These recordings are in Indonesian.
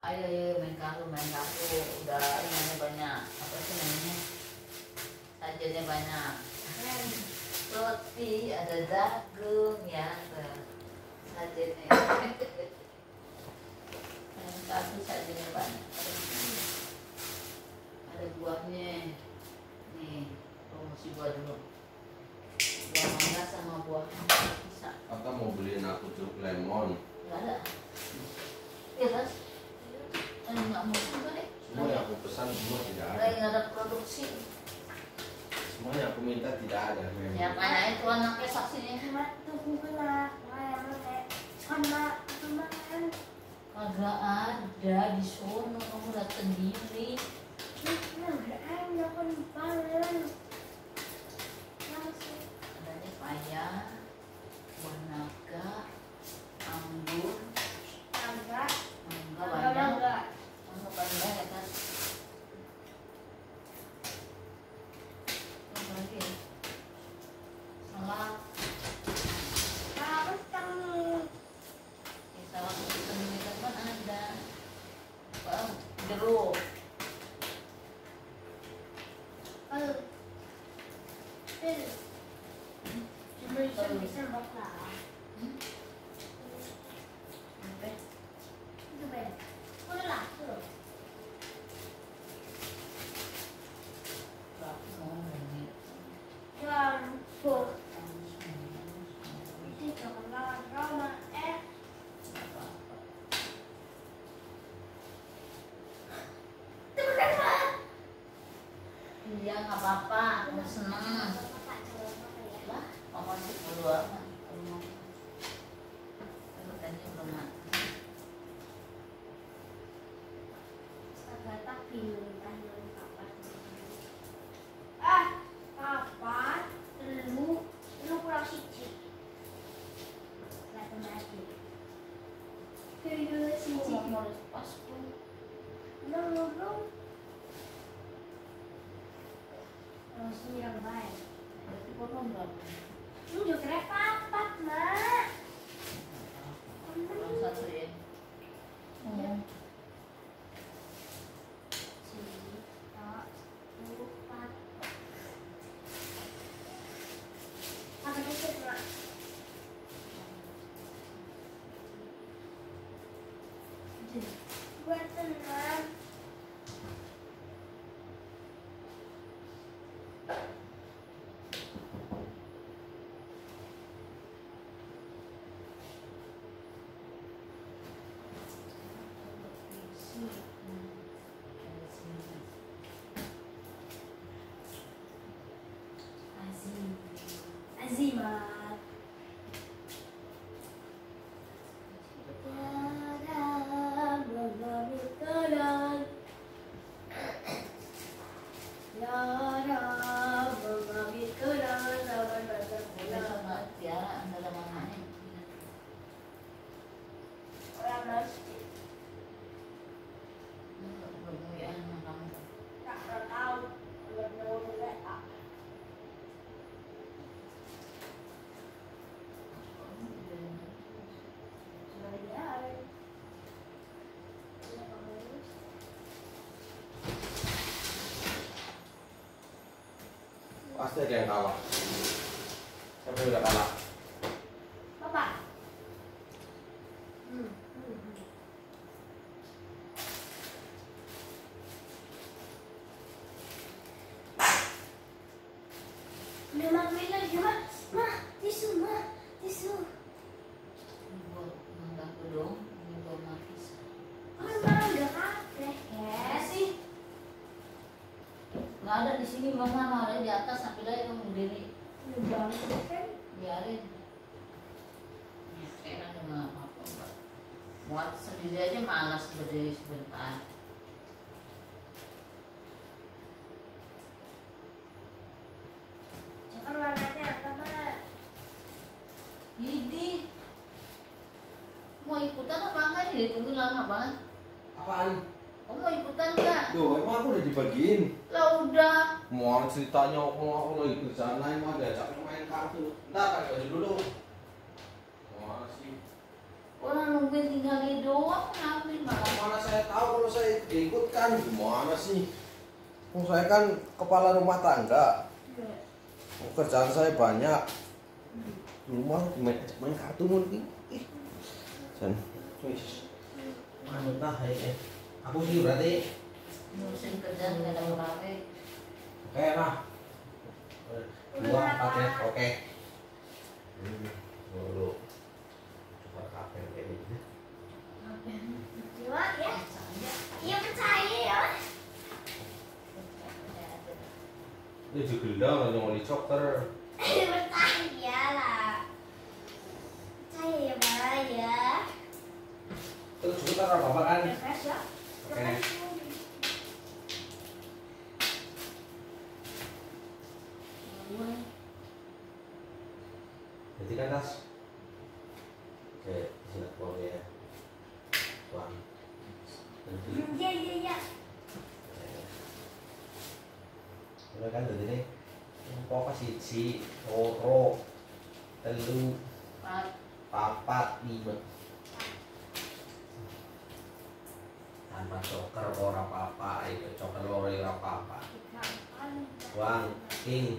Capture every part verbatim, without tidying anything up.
Ayo, ayo main kartu, main kartu. Udah ini banyak. Apa sih namanya? Sajiannya banyak. Roti, ada jagung ya. Sajiannya. Main kartu sajiannya banyak. Ada buahnya. Nih, promosi buah dulu. Buah mangga sama buah pisang. Kakak mau beliin aku jeruk lemon. Gak ada. Iya, Mas. Enggak mau juga deh. Semua yang aku pesan semua tidak ada. Lagi nggak ada produksi. Semua yang aku minta tidak ada. Memang. Ya karena itu anaknya saksinya. Tunggu kena, sama kemarin. Kagak ada di sono, kamu lihat sendiri. Nah, ada kan kemarin. Langsung. Adanya paya, buah naga, anggur, Agak. mangga Agak banyak. mangga. Mangga banyak ya kan. Apa lagi? Salak. Harus kamu. Ya, salak itu di depan ada. Wah, jeruk. Kalau pil, cuma bisa bisa bakal. Hmm? Apa? Itu beda. Udah lah, tuh. Gak mau nih. Yang tuh. Itu kalau Roma eh. Iya nggak apa-apa, aku seneng. Lah, mama sih dulu apa? Kalau tadi belum mati. Ah, kapan lu lu kurang siji? Lah kembali. Video siji. Mau mau pas pun. Lu lu lu. Langsung yang baik. Berarti potong berapa? Lu juga kira papat, Mak. Kurang satu ya. Hmm. Buat tenang. Azim. Azimat. Besok nggak tiara antara mamanya. Orang masih Belum ya anak kamu. tak pernah tahu belum tahu mereka. Pasti ada yang kalah. Siapa yang udah kalah? Bapak. Hmm. Hmm. hmm. Memang bilang cuma, mah tisu mah tisu. Buat mangga dong, ini buat manis. Memang enggak kafe ya sih. Nggak ada di sini mama, ada di atas sampai lagi kamu berdiri. Lubang kan? Biarin. Ya, enak dengan apa Mbak. Buat sendiri aja malas berdiri sebentar. Cakar warnanya apa mah? Ini mau ikutan apa enggak nih? Ditunggu lama banget. Apaan? Kamu mau ikutan nggak? Duh, emang aku udah dibagiin. Lah udah. Mau ceritanya aku aku lagi ke sana emang diajak main kartu. Ntar pakai baju dulu. Mana sih? Orang nungguin tinggal dia doang ngambil malah. Mana saya tahu ikut kan gimana sih? Oh, saya kan kepala rumah tangga. Pekerjaan saya banyak. Rumah main main kartu mungkin. Ih. San. Wis. Anu tah ya. Aku sih berarti musim kerjaan nggak ada berapa. oke lah. Dua empat ya, oke. Dulu. Coba kafe kayak gitu. Gimana ya? Iya percaya ya. Ini juga gendang yang mau dicoker. Percaya lah. Percaya ya Mbak ya. Terus juga taruh apa kan? Refresh ya. Oke. Jadi kan tas. Oke, sini keluar ya. Tuan. Iya iya iya. Udah kan jadi nih. Pokoknya siji, loro, telu, Pak, papat, lima. Tanpa coker ora apa-apa, itu coker loro ora apa-apa. Wang, king.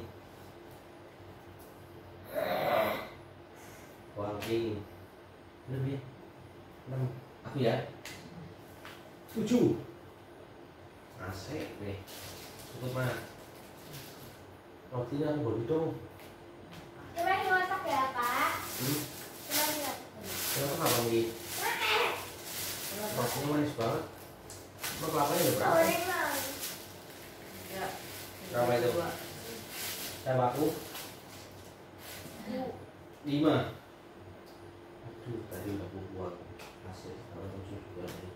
Wang king. Lebih. enam. Aku ya. tujuh. Asik nih. Cukup mah. Rotinya aku baru dong. Coba dimasak ya Pak. Hmm. Coba dimasak. Kenapa nggak bang Gi? Rotinya manis banget. Emang kelapanya udah berapa? Goreng bang. ya. Berapa itu? Dua. Saya baku lima. Aduh, tadi udah aku buang hasil kalau tujuh juga nih.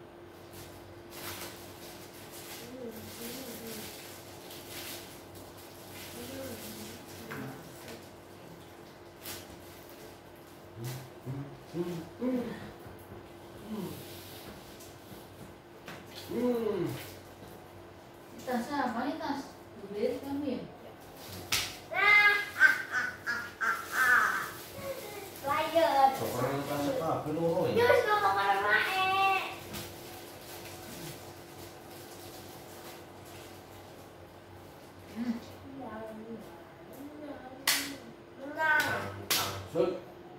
Hmm. Hmm. Hmm. Hmm. Tasnya apa nih tas? Beli kamu ya? Nah, ah ah ah ah ah. Lion. Cokeran rasa apa loro ya? Yus ngomong ke rumah eh. Hmm. Nah. Sud.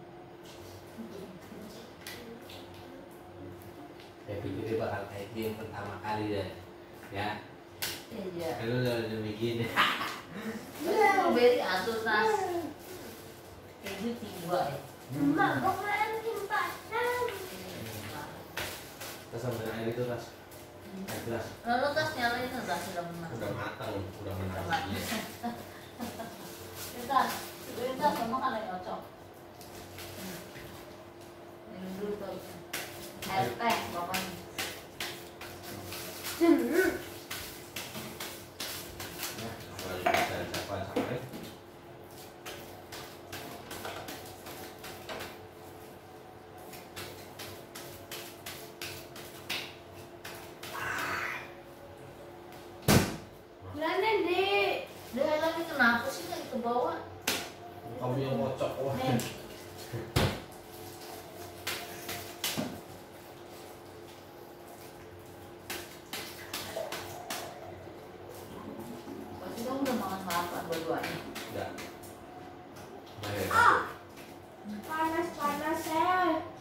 Ya pikir bakal kayak gini pertama kali deh. Ya. Iya. Kalau udah udah begini. Beli atur tas. Keju tiga ya. Mak, gue kemarin simpanan. Tas sama dengan air itu tas. Air gelas. Lalu tas nyalain tas sudah menang. Udah matang, udah Udah menang. matang. Kita, kita semua kan ada cocok. Minum dulu tuh. Air teh bapaknya. Hmm. Ya, kalau bisa siapa sampai. Gimana deh? Dia lagi kenapa sih lagi ke bawah? Kamu yang ngocok wah. Nih. Pasti kamu udah makan apa dua-duanya? Udah. Bayar Ah. satu. Panas panas ya.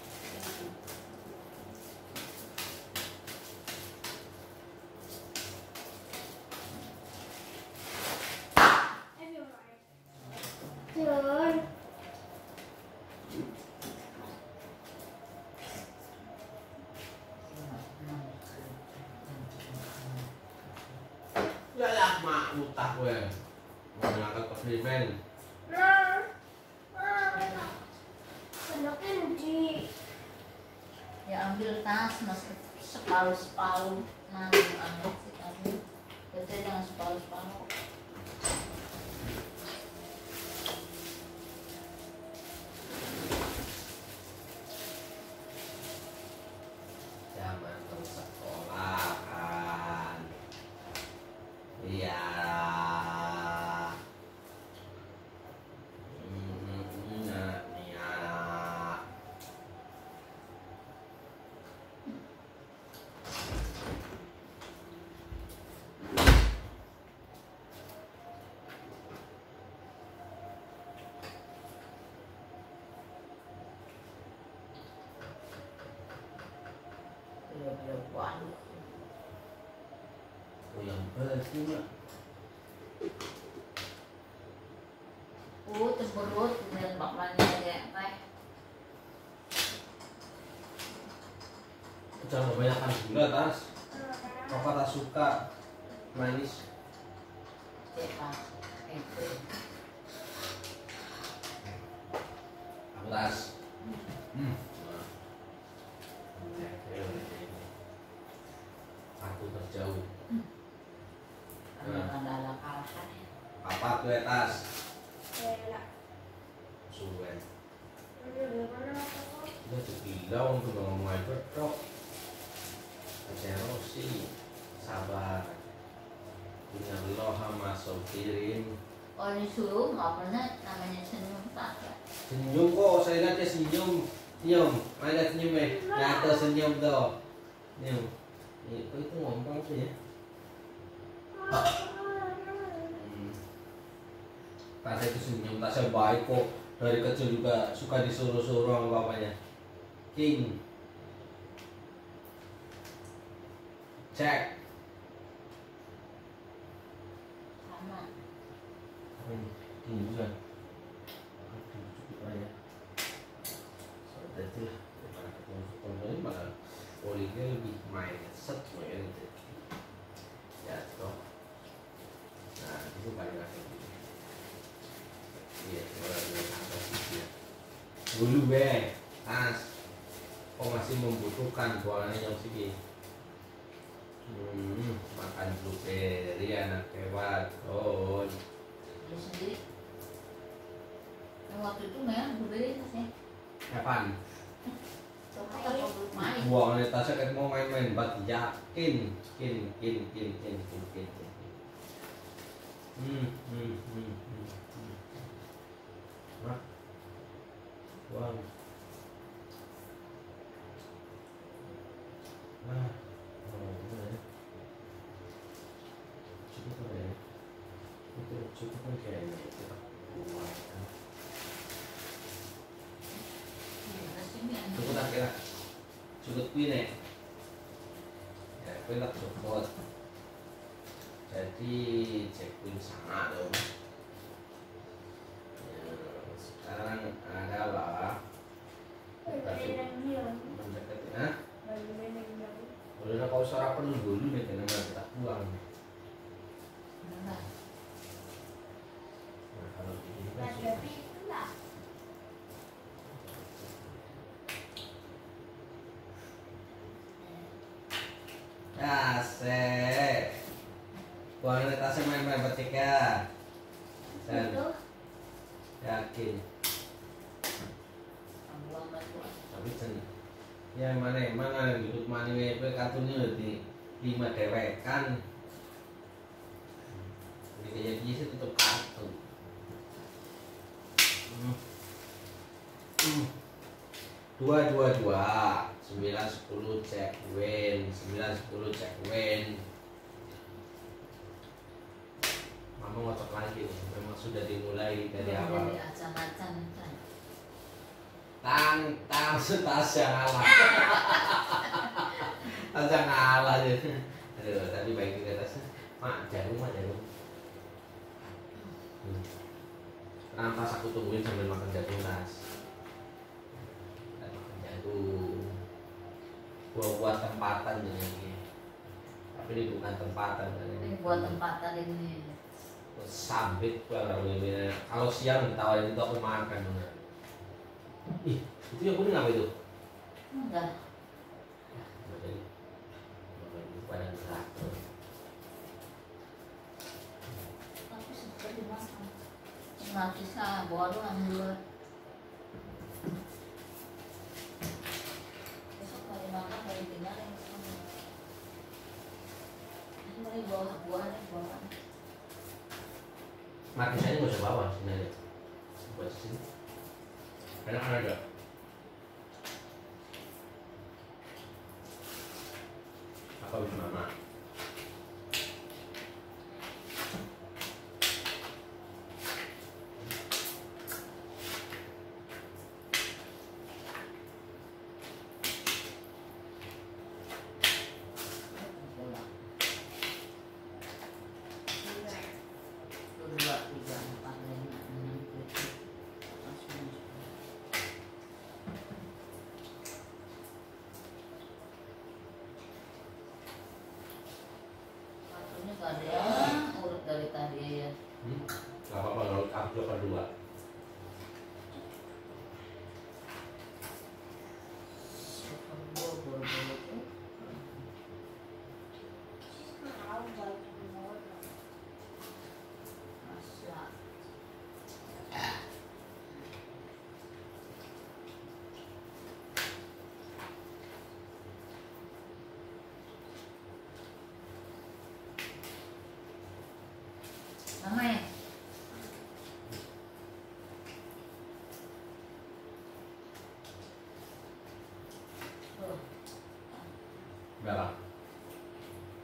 Jun. Ya ya mak utah gue. Mau ngangkat ke Freeman. Nah. Nah. Sendoknya di. Ya ambil tas masih separuh-separuh. Nah, ambil sih kamu. Baca jangan separuh-separuh. Zaman bersekolah kan. Iya. Hmm, nah, iya. waduk. Oh yang betul mak. Oh, cemberut dengan bapaknya ya, teh. Jangan kebanyakan gula tas. Papa tak suka manis. Cepat, itu. Aku tas. Hmm. Aku terjauh. Ada ada kalahan ya. Apa tuh ya tas? Enak. Suwen. Ini mana kok? Dia terbilang untuk ngomong aja dok. Rosi sabar. Punya Allah sama sopirin. Oh disuruh nggak pernah namanya senyum tak ya. Senyum kok, saya lihat dia senyum. Senyum, mana senyum eh? Nyata senyum tuh. Senyum. Itu itu ngomong tuh ya. Hmm. Tasya itu senyum, Tasya baik kok. Dari kecil juga suka disuruh-suruh sama bapaknya. King. Cek. Sama. Ini King juga. Aduh, cukup aja. Soalnya itu lah. Daripada ketemu ketemu ini malah polinya lebih main set main itu. Ya toh. Nah itu paling asik. Iya, orang yang atas itu ya. Dulu be, tas. Kok masih membutuhkan buangannya yang segi. Hmm, makan blueberry anak hewan. Oh, Dia sendiri. Yang waktu itu memang blueberry tasnya. kapan? Coba kalau belum main. Buangannya tasnya kayak mau main-main, bat yakin, kin, kin, kin, kin, kin, kin. Hmm, hmm, hmm, hmm. Mak, buang. Ah, oh, bener ya. Cukup kan ya? Itu cukup kan kayaknya itu. Buang. Cukup tak kira? Cukup pin ya? Ya, pin tak cukup. Jadi cek pin sangat dong. Sekarang adalah mendekati, ah? Udah kau sarapan dulu nih, karena kita pulang. Benar. Nah kalau begini kan sudah. Asik. Buangin tasnya main-main bertiga. Dan Itu. yakin. Buang bantuan. Tapi sen ya mana mana hidup mana W P kartunya di lima dewekan. Jadi kayak dia sih tutup kartu. Hmm. Hmm. Dua dua dua sembilan sepuluh cek win sembilan sepuluh cek win. Mama ngotot lagi nih. Memang sudah dimulai dari awal. Dari acang-acang kan. Tang tang Tasya ngalah. Tasya ngalah jadi. Aduh, tadi baik juga Tasya. Mak jarum mak jarum. Hmm. Kenapa aku tungguin sambil makan jagung Tas? Makan jagung. Buat tempatan jadi. Tapi ini bukan tempatan. Ini buat tempatan ini. Sambit kalau ini. Kalau siang ditawarin itu aku makan bener. Ih, itu yang kuning apa itu? Enggak. Jadi, pada gerak. Tapi seperti makan. Nggak bisa bawa doang dulu. Besok kali makan kali tinggal yang sama. Ini mulai bawa buah nih bawa. Markisanya nggak usah bawa sini aja. Buat sini. Enak kan ada. Apa bisa mama?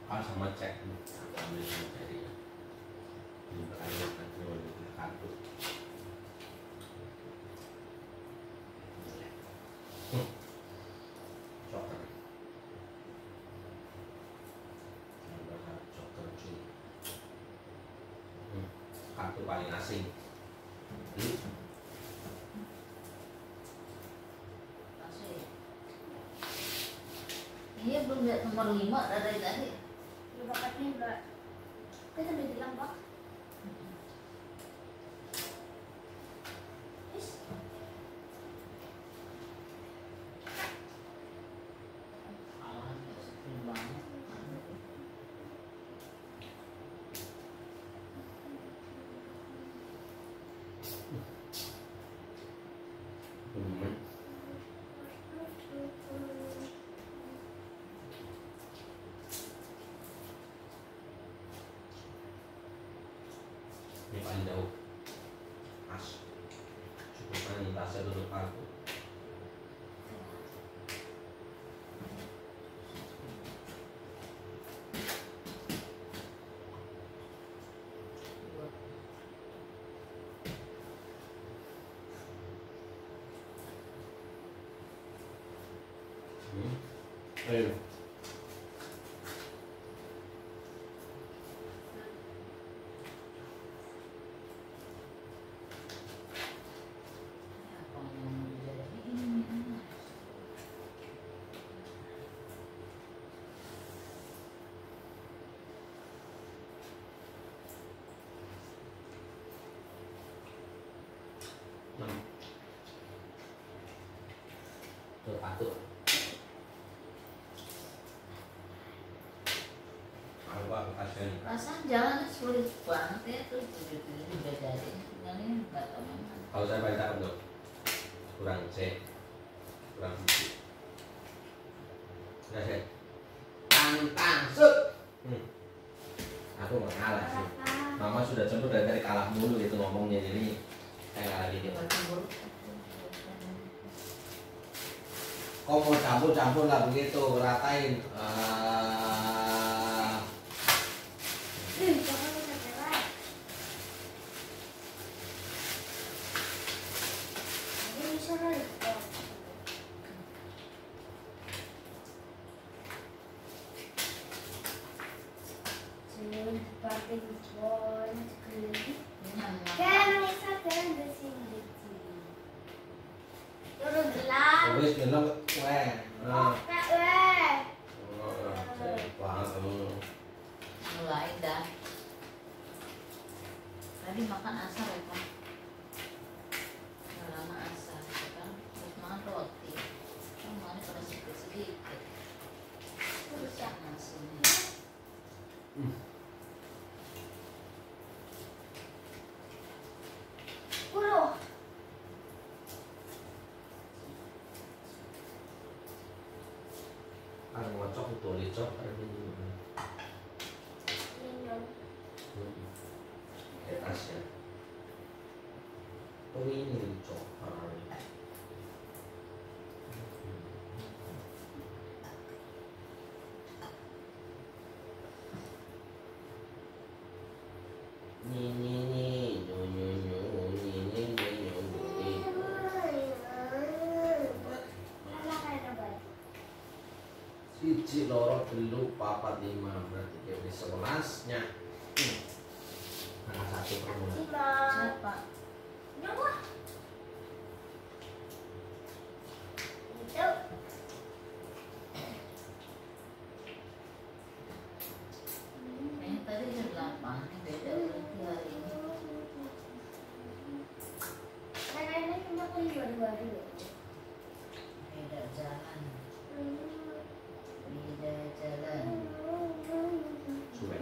Ah sama cek aku ambil sama jadi ini berani nanti mau beli kartu. Hmm. Joker. Yang Joker cuy. Hmm. Kartu paling asing. Hmm. Asik. Iya belum lihat nomor lima dari tadi. Udah bakatnya udah. Kita udah bilang bak. Is. Kalah nggak sepi banget. Hmm. Ini paling jauh as cukup main tasnya duduk kartu. Hmm. Ayo. Apa yang mau dijadiin ini? enam tuh satu apa kasihan Perasaan jalannya sulit banget ya tuh tujuh-tujuh dibedain. Yang ini nggak tahu mana. kalau saya baca untuk kurang C kurang biji udah saya tantang sut hmm. Aku nggak kalah sih mama sudah cemburu dari tadi kalah mulu gitu ngomongnya jadi saya kalah gini Baca buruk. kok mau campur-campur lah begitu ratain uh, Ih, jangan lupa jalan. Ini bisa lagi. Jangan pakai bol, sekali. Kan bisa kan di sini. Turun gelang. wis genep weh nah Kak, weh. banget kamu Mulai dah. Tadi makan asar ya Pak? Nggak lama asar ya kan? Terus makan roti. Kan makannya pada sedikit-sedikit. Terus yang nasinya. Puluh. kan ngocok itu licok kan ini Minum. kayak tasnya oh ini licok Ni ni ni nyu nyu nyu ni ni ni nyu ni. Mana kayak apa? Siji loro telu papat lima berarti dia wis sebelasnya. Hmm. Nah, satu permulaan. Lima. Siapa? Nyawa. Itu. Kayaknya tadi jam delapan. Ini beda berarti hari ini. Nenek cuma kuliah dua-dua. Beda jalan. Beda jalan. Suwe.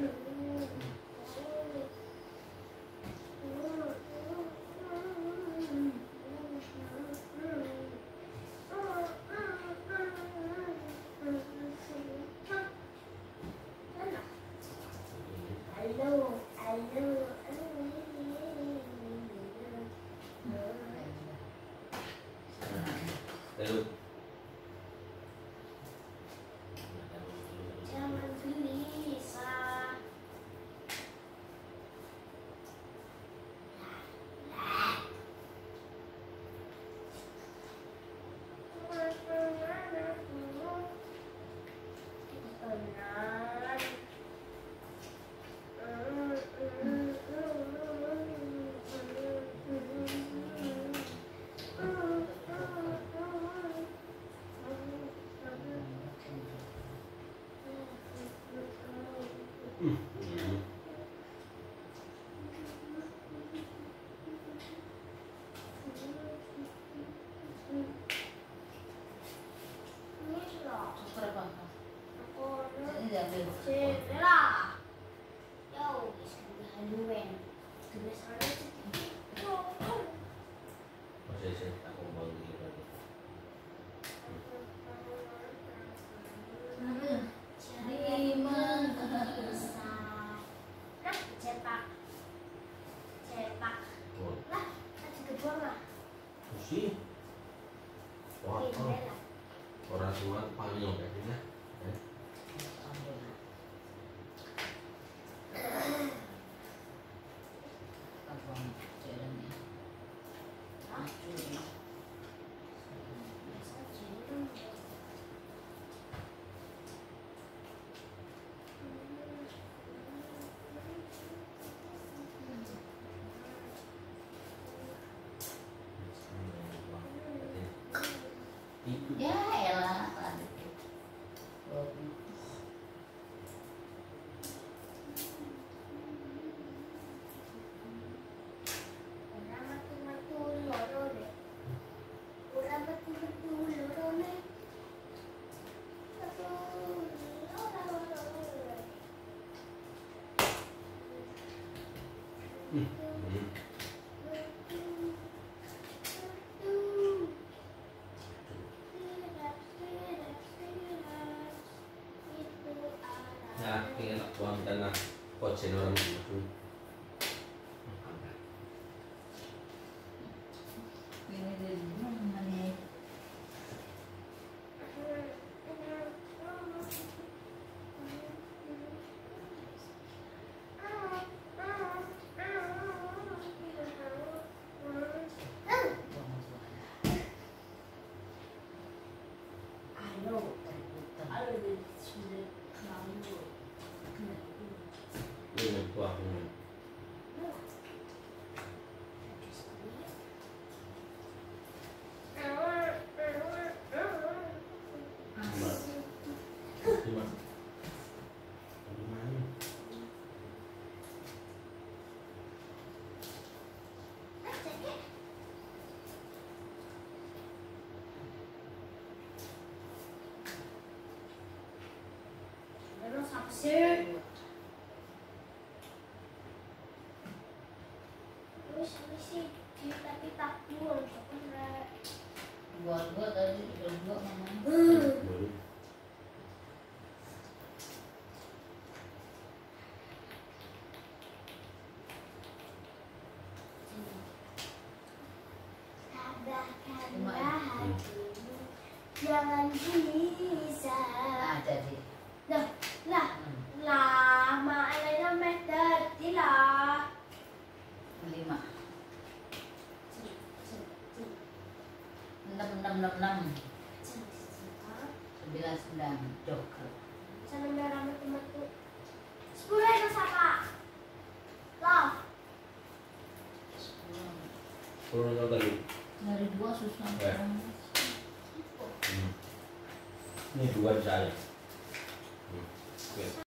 Hmm. Hmm. Ini loh. Super apa? Aku Ini diambil. Cedera. Yo, bisa dihaluin. Tulis ada sedikit. Masih sih aku mau gitu lagi. Lima. Nah, cetak. Cetak. Oh, Lah, ada kedua lah. sih. Wah, Oke, oh. lah. Orang tua panggil kayaknya. Eh. Abang jalannya. Acuh. Ya elah tadi. Oh, Orang mati-mati loro deh. Orang mati-mati loro deh. Aduh, loro, loro. Hmm. Hmm. Nah, ingin tak buang tanah kocen orang itu. ini dia mana nih? Ini buang ini. Lima. Lima ini. Sir. Wis wis kita kita pulang pokoknya. Buat gua tadi berdua mana? Baru. Tabahkanlah hatimu, jangan bisa. Nah jadi. Lah, lah, Hmm. lama alainya meter lah. Lima. Enam enam enam enam. Sembilan sembilan. Joker. Sana merah mati-mati. Sepuluh itu siapa? Love. Kalau nggak tadi. Dari dua susah. Eh. Hmm. Ini dua saya. Hmm. Oke.